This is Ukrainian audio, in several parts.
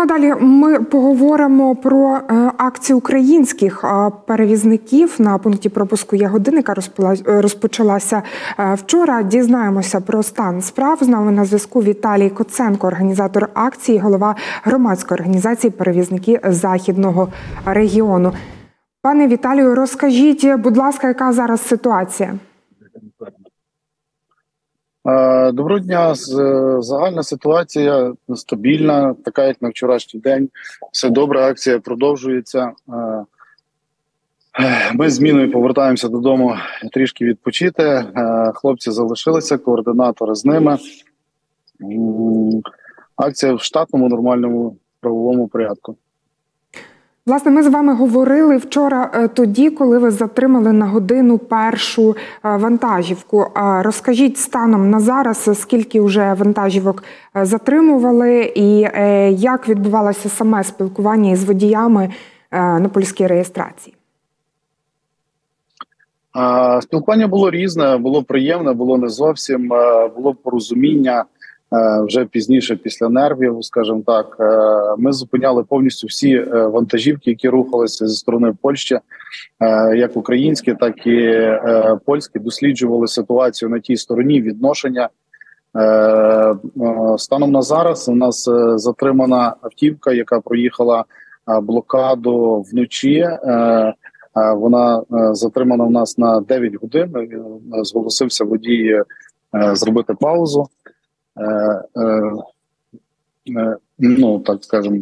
Ну а далі ми поговоримо про акцію українських перевізників на пункті пропуску Ягодин, яка розпочалася вчора. Дізнаємося про стан справ. З нами на зв'язку Віталій Коценко, організатор акції, голова громадської організації «Перевізники Західного регіону». Пане Віталію, розкажіть, будь ласка, яка зараз ситуація? Доброго дня. Загальна ситуація стабільна, така як на вчорашній день. Все добре, акція продовжується. Ми з зміною повертаємося додому трішки відпочити. Хлопці залишилися, координатори з ними. Акція в штатному, нормальному правовому порядку. Власне, ми з вами говорили вчора тоді, коли ви затримали на годину першу вантажівку. Розкажіть станом на зараз, скільки вже вантажівок затримували і як відбувалося саме спілкування із водіями на польській реєстрації? Спілкування було різне, було приємне, було не зовсім, було порозуміння. Вже пізніше, після нервів, скажімо так, ми зупиняли повністю всі вантажівки, які рухалися зі сторони Польщі, як українські, так і польські, досліджували ситуацію на тій стороні, відношення. Станом на зараз у нас затримана автівка, яка проїхала блокаду вночі. Вона затримана у нас на 9 годин, зголосився водій зробити паузу. Ну, так скажемо,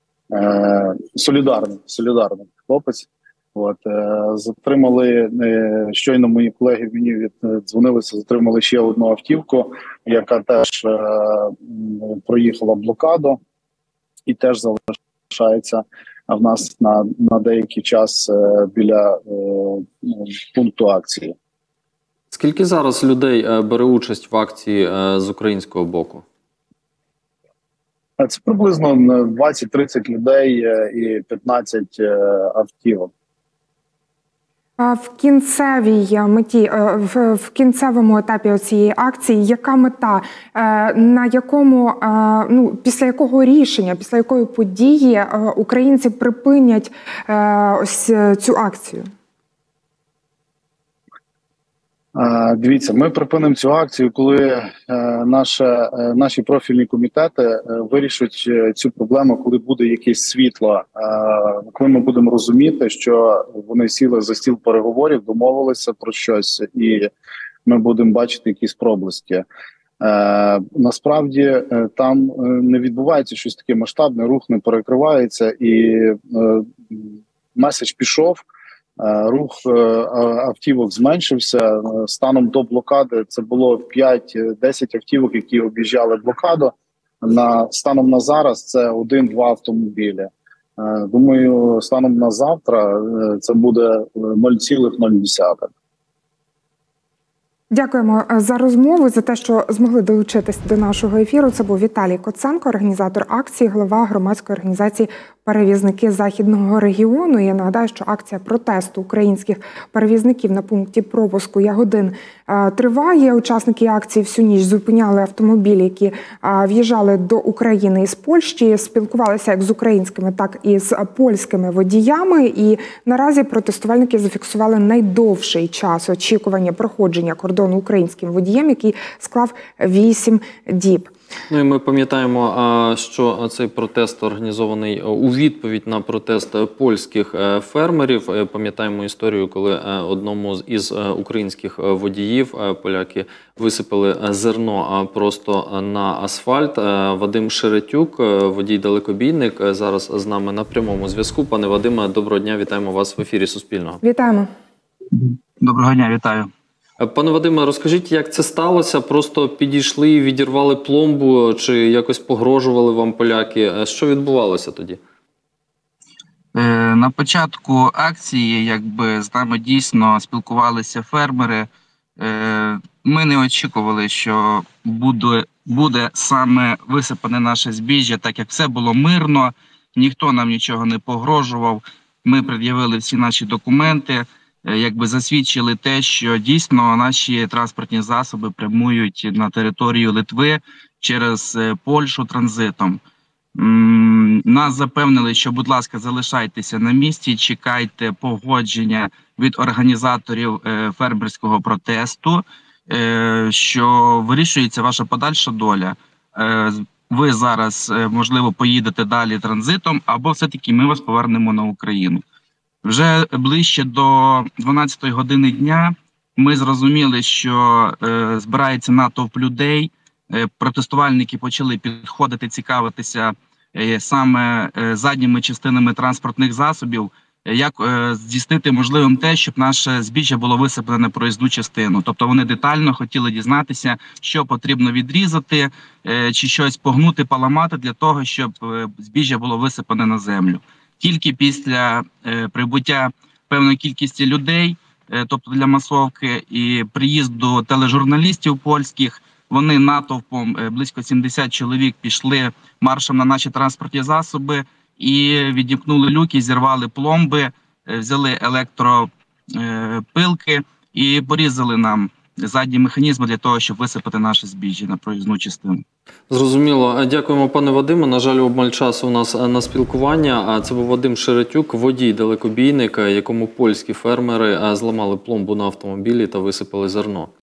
солідарний хлопець. Затримали, щойно мої колеги мені віддзвонилися, затримали ще одну автівку, яка теж проїхала блокаду і теж залишається в нас на деякий час біля пункту акції. Скільки зараз людей бере участь в акції з українського боку? Це приблизно 20-30 людей і 15 автівок. В кінцевій меті, в кінцевому етапі цієї акції, яка мета, на якому, після якого рішення, після якої події українці припинять ось цю акцію? Дивіться, ми припинимо цю акцію, коли наші профільні комітети вирішать цю проблему, коли буде якесь світло, коли ми будемо розуміти, що вони сіли за стіл переговорів, домовилися про щось, і ми будемо бачити якісь проблиски. Насправді там не відбувається щось таке масштабне, рух не перекривається, і меседж пішов. Рух автівок зменшився. Станом до блокади це було 5-10 автівок, які об'їжджали блокаду. Станом на зараз це 1-2 автомобілі. Думаю, станом на завтра це буде 0,0. Дякуємо за розмову, за те, що змогли долучитись до нашого ефіру. Це був Віталій Коценко, організатор акції, голова громадської організації «Перевізники Західного регіону». Я нагадаю, що акція протесту українських перевізників на пункті пропуску Ягодин триває. Учасники акції всю ніч зупиняли автомобілі, які в'їжджали до України із Польщі, спілкувалися як з українськими, так і з польськими водіями. І наразі протестувальники зафіксували найдовший час очікування проходження кордону українським водієм, який склав 8 діб. Ну і ми пам'ятаємо, що цей протест організований у відповідь на протест польських фермерів. Пам'ятаємо історію, коли одному із українських водіїв поляки висипали зерно просто на асфальт. Вадим Шеретюк, водій-далекобійник, зараз з нами на прямому зв'язку. Пане Вадиме, доброго дня, вітаємо вас в ефірі Суспільного. Вітаємо. Доброго дня, вітаю. Пане Вадиме, розкажіть, як це сталося? Просто підійшли і відірвали пломбу, чи якось погрожували вам поляки? Що відбувалося тоді? На початку акції, з нами дійсно спілкувалися фермери. Ми не очікували, що буде саме висипане наше збіжжя, так як все було мирно, ніхто нам нічого не погрожував. Ми пред'явили всі наші документи, засвідчили те, що дійсно наші транспортні засоби прямують на територію Литви через Польщу транзитом. Нас запевнили, що, будь ласка, залишайтеся на місці, чекайте погодження від організаторів фермерського протесту, що вирішується ваша подальша доля. Ви зараз, можливо, поїдете далі транзитом, або все-таки ми вас повернемо на Україну. Вже ближче до 12-ї години дня ми зрозуміли, що збирається натовп людей, протестувальники почали підходити, цікавитися саме задніми частинами транспортних засобів, як здійснити можливим те, щоб наше збіжжя було висипане на проїзну частину. Тобто вони детально хотіли дізнатися, що потрібно відрізати, чи щось погнути, поламати для того, щоб збіжжя було висипане на землю. Тільки після прибуття певної кількості людей, тобто для масовки, і приїзду тележурналістів польських, вони натовпом, близько 70 чоловік, пішли маршем на наші транспортні засоби і відімкнули люки, зірвали пломби, взяли електропилки і порізали нам задні механізми для того, щоб висипати наше збіжжя на проїзну частину. Зрозуміло. Дякуємо, пане Вадиме. На жаль, обмаль часу у нас на спілкування. Це був Вадим Шеретюк, водій-далекобійник, якому польські фермери зламали пломбу на автомобілі та висипали зерно.